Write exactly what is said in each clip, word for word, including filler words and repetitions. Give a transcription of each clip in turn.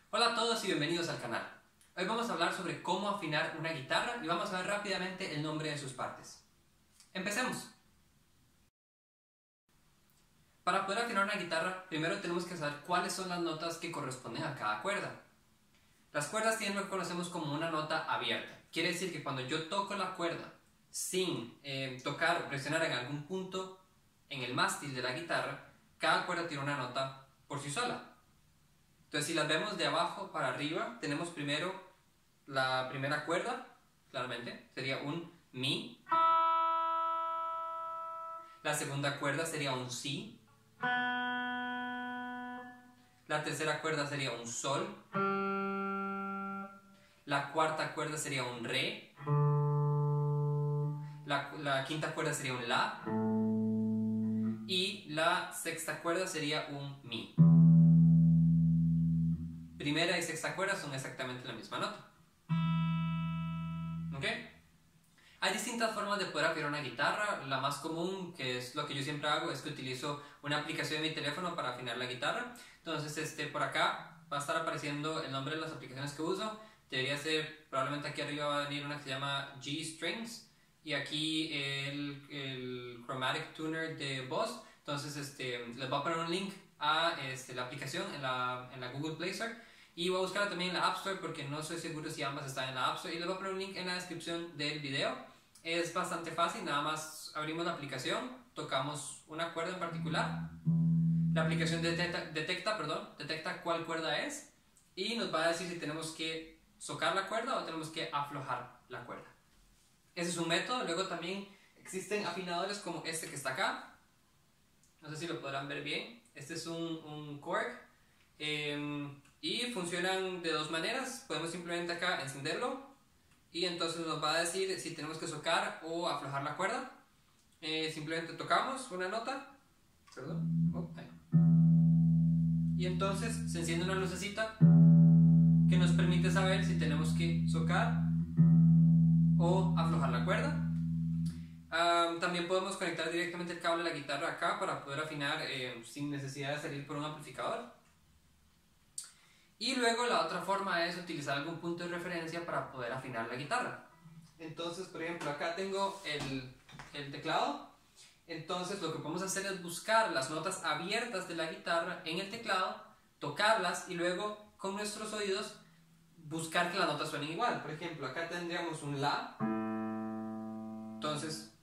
Hola a todos y bienvenidos al canal. Hoy vamos a hablar sobre cómo afinar una guitarra y vamos a ver rápidamente el nombre de sus partes. Empecemos. Para poder afinar una guitarra, primero tenemos que saber cuáles son las notas que corresponden a cada cuerda. Las cuerdas tienen lo que conocemos como una nota abierta. Quiere decir que cuando yo toco la cuerda sin eh, tocar o presionar en algún punto en el mástil de la guitarra, cada cuerda tiene una nota por sí sola. Entonces, si las vemos de abajo para arriba, tenemos primero la primera cuerda, claramente, sería un Mi. La segunda cuerda sería un Si. La tercera cuerda sería un Sol. La cuarta cuerda sería un Re. La, la quinta cuerda sería un La. Y la sexta cuerda sería un Mi. Primera y sexta cuerda son exactamente la misma nota. ¿Ok? Hay distintas formas de poder afinar una guitarra. La más común, que es lo que yo siempre hago, es que utilizo una aplicación de mi teléfono para afinar la guitarra. Entonces, este, por acá va a estar apareciendo el nombre de las aplicaciones que uso. Debería ser, probablemente aquí arriba va a venir una que se llama G-Strings y aquí el, el Chromatic Tuner de Boss. Entonces, este, les voy a poner un link a este, la aplicación en la, en la Google Play Store. Y voy a buscarla también en la App Store porque no estoy seguro si ambas están en la App Store. Y les voy a poner un link en la descripción del video. Es bastante fácil, nada más abrimos la aplicación, tocamos una cuerda en particular. La aplicación detecta, detecta, perdón, detecta cuál cuerda es y nos va a decir si tenemos que socar la cuerda o tenemos que aflojar la cuerda. Ese es un método. Luego también existen afinadores como este que está acá. No sé si lo podrán ver bien. Este es un, un Korg. Eh, y funcionan de dos maneras. Podemos simplemente acá encenderlo y entonces nos va a decir si tenemos que socar o aflojar la cuerda. Eh, simplemente tocamos una nota, perdón, oh, ahí. Y entonces se enciende una lucecita que nos permite saber si tenemos que socar o aflojar la cuerda. Um, también podemos conectar directamente el cable de la guitarra acá para poder afinar eh, sin necesidad de salir por un amplificador. Y luego la otra forma es utilizar algún punto de referencia para poder afinar la guitarra. Entonces, por ejemplo, acá tengo el, el teclado. Entonces lo que podemos hacer es buscar las notas abiertas de la guitarra en el teclado, tocarlas y luego con nuestros oídos buscar que las notas suenen igual. Por ejemplo, acá tendríamos un La. Entonces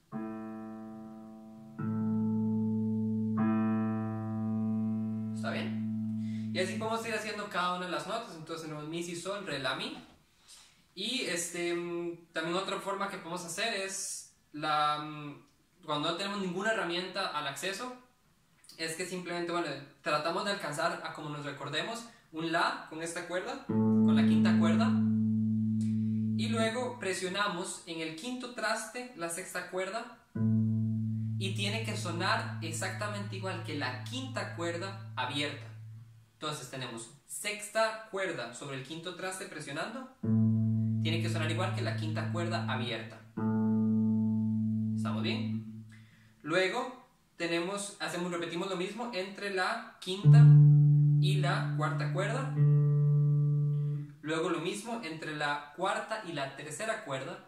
¿está bien? Y así podemos ir haciendo cada una de las notas. Entonces tenemos Mi, Si, Sol, Re, La, Mi. Y este, también otra forma que podemos hacer es la, cuando no tenemos ninguna herramienta al acceso, es que simplemente, bueno, tratamos de alcanzar a como nos recordemos un La con esta cuerda, con la quinta cuerda, y luego presionamos en el quinto traste la sexta cuerda y tiene que sonar exactamente igual que la quinta cuerda abierta. Entonces tenemos sexta cuerda sobre el quinto traste presionando, tiene que sonar igual que la quinta cuerda abierta. ¿Estamos bien? Luego tenemos, hacemos, repetimos lo mismo entre la quinta y la cuarta cuerda. Luego lo mismo entre la cuarta y la tercera cuerda.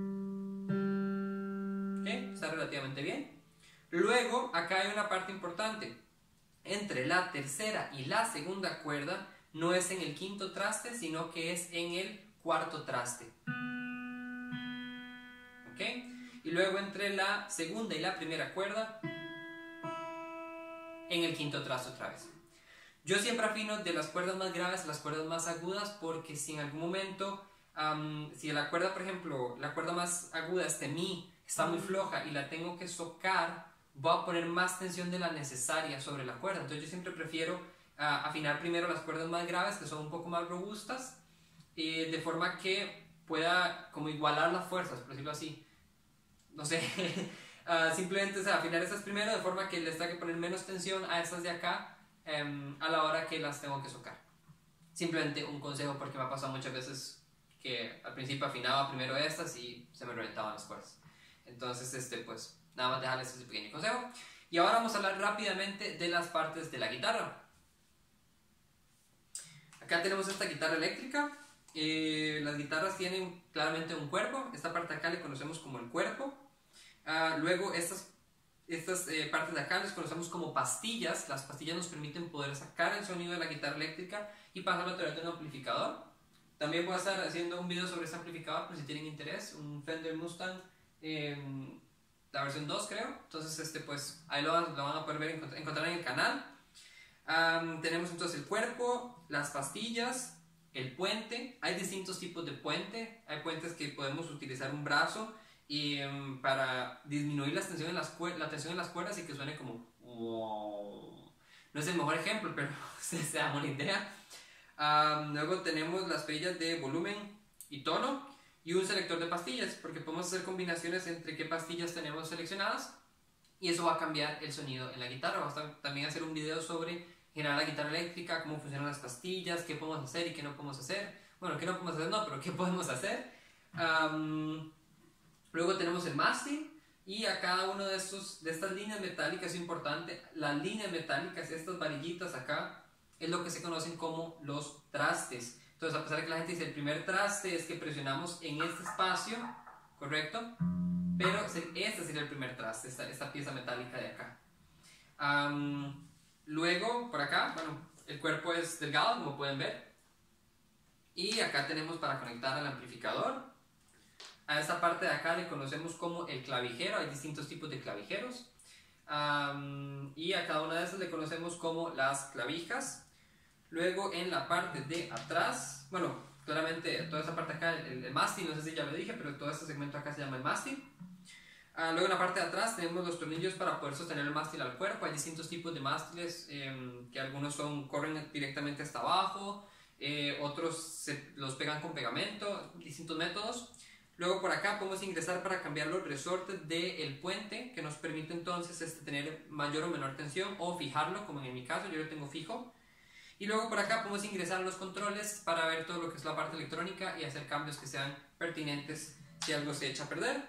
¿Okay? Está relativamente bien. Luego acá hay una parte importante. Entre la tercera y la segunda cuerda no es en el quinto traste, sino que es en el cuarto traste. ¿Ok? Y luego entre la segunda y la primera cuerda en el quinto traste otra vez. Yo siempre afino de las cuerdas más graves a las cuerdas más agudas porque si en algún momento, um, si la cuerda, por ejemplo, la cuerda más aguda, este Mi, está muy floja y la tengo que socar, voy a poner más tensión de la necesaria sobre la cuerda. Entonces yo siempre prefiero uh, afinar primero las cuerdas más graves, que son un poco más robustas, eh, de forma que pueda como igualar las fuerzas, por decirlo así. No sé, uh, simplemente o sea, afinar esas primero de forma que les tenga que poner menos tensión a estas de acá um, a la hora que las tengo que socar. Simplemente un consejo porque me ha pasado muchas veces que al principio afinaba primero estas y se me reventaban las cuerdas. Entonces, este, pues, nada más dejarles ese pequeño consejo. Y ahora vamos a hablar rápidamente de las partes de la guitarra. Acá tenemos esta guitarra eléctrica. Eh, las guitarras tienen claramente un cuerpo. Esta parte de acá le conocemos como el cuerpo. Uh, luego estas, estas eh, partes de acá les conocemos como pastillas. Las pastillas nos permiten poder sacar el sonido de la guitarra eléctrica y pasarlo a través de un amplificador. También voy a estar haciendo un video sobre este amplificador por si tienen interés. Un Fender Mustang, eh, la versión dos creo. Entonces este, pues, ahí lo, lo van a poder ver, encontrar en el canal. Um, tenemos entonces el cuerpo, las pastillas, el puente. Hay distintos tipos de puente. Hay puentes que podemos utilizar un brazo y um, para disminuir la tensión, en las la tensión en las cuerdas y que suene como wow. No es el mejor ejemplo, pero se, se da una idea. Um, luego tenemos las perillas de volumen y tono y un selector de pastillas, porque podemos hacer combinaciones entre qué pastillas tenemos seleccionadas y eso va a cambiar el sonido en la guitarra. Vamos a también hacer un video sobre generar la guitarra eléctrica, cómo funcionan las pastillas, qué podemos hacer y qué no podemos hacer. Bueno, qué no podemos hacer no, pero qué podemos hacer. Um, luego tenemos el mástil y a cada uno de, estos, de estas líneas metálicas es importante. Las líneas metálicas, estas varillitas acá, es lo que se conocen como los trastes. Entonces, a pesar de que la gente dice el primer traste es que presionamos en este espacio, ¿correcto? Pero este sería el primer traste, esta, esta pieza metálica de acá. Um, luego, por acá, bueno, el cuerpo es delgado, como pueden ver. Y acá tenemos para conectar al amplificador. A esta parte de acá le conocemos como el clavijero, hay distintos tipos de clavijeros. Um, y a cada una de estas le conocemos como las clavijas. Luego en la parte de atrás, bueno, claramente toda esta parte acá, el, el mástil, no sé si ya lo dije, pero todo este segmento acá se llama el mástil. Uh, luego en la parte de atrás tenemos los tornillos para poder sostener el mástil al cuerpo. Hay distintos tipos de mástiles, eh, que algunos son, corren directamente hasta abajo, eh, otros se, los pegan con pegamento, distintos métodos. Luego por acá podemos ingresar para cambiar los resortes del puente, que nos permite entonces este, tener mayor o menor tensión o fijarlo, como en mi caso, yo lo tengo fijo. Y luego por acá podemos ingresar los controles para ver todo lo que es la parte electrónica y hacer cambios que sean pertinentes si algo se echa a perder.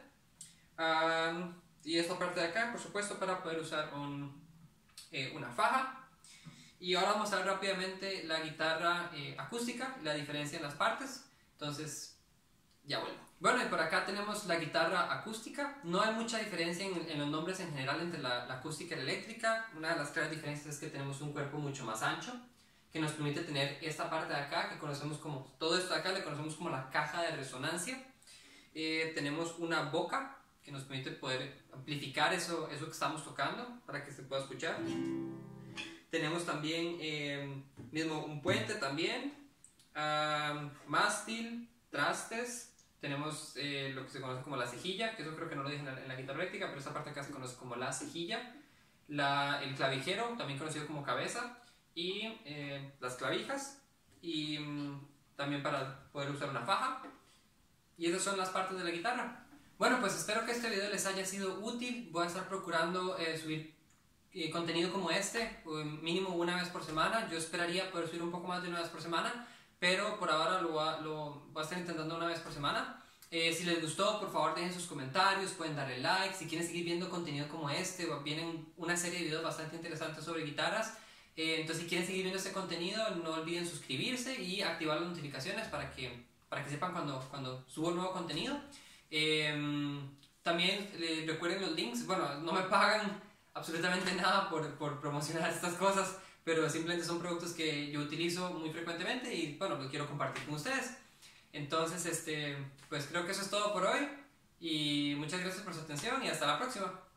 Um, y esta parte de acá, por supuesto, para poder usar un, eh, una faja. Y ahora vamos a ver rápidamente la guitarra eh, acústica, la diferencia en las partes. Entonces, ya vuelvo. Bueno, y por acá tenemos la guitarra acústica. No hay mucha diferencia en, en los nombres en general entre la, la acústica y la eléctrica. Una de las claras diferencias es que tenemos un cuerpo mucho más ancho, que nos permite tener esta parte de acá, que conocemos como, todo esto de acá le conocemos como la caja de resonancia. Eh, tenemos una boca, que nos permite poder amplificar eso, eso que estamos tocando, para que se pueda escuchar. Tenemos también, eh, mismo un puente también, um, mástil, trastes. Tenemos eh, lo que se conoce como la cejilla, que eso creo que no lo dije en la, en la guitarra eléctrica, pero esta parte acá se conoce como la cejilla. La, el clavijero, también conocido como cabeza. Y eh, las clavijas y um, también para poder usar una faja. Y esas son las partes de la guitarra. Bueno, pues espero que este video les haya sido útil. Voy a estar procurando eh, subir eh, contenido como este, mínimo una vez por semana. Yo esperaría poder subir un poco más de una vez por semana, pero por ahora lo voy a, lo voy a estar intentando una vez por semana. Eh, si les gustó, por favor dejen sus comentarios, pueden darle like. Si quieren seguir viendo contenido como este, vienen una serie de videos bastante interesantes sobre guitarras. Eh, entonces si quieren seguir viendo este contenido, no olviden suscribirse y activar las notificaciones para que, para que sepan cuando, cuando subo nuevo contenido. Eh, también eh, recuerden los links. Bueno, no me pagan absolutamente nada por, por promocionar estas cosas, pero simplemente son productos que yo utilizo muy frecuentemente y bueno, los quiero compartir con ustedes. Entonces, este, pues creo que eso es todo por hoy y muchas gracias por su atención y hasta la próxima.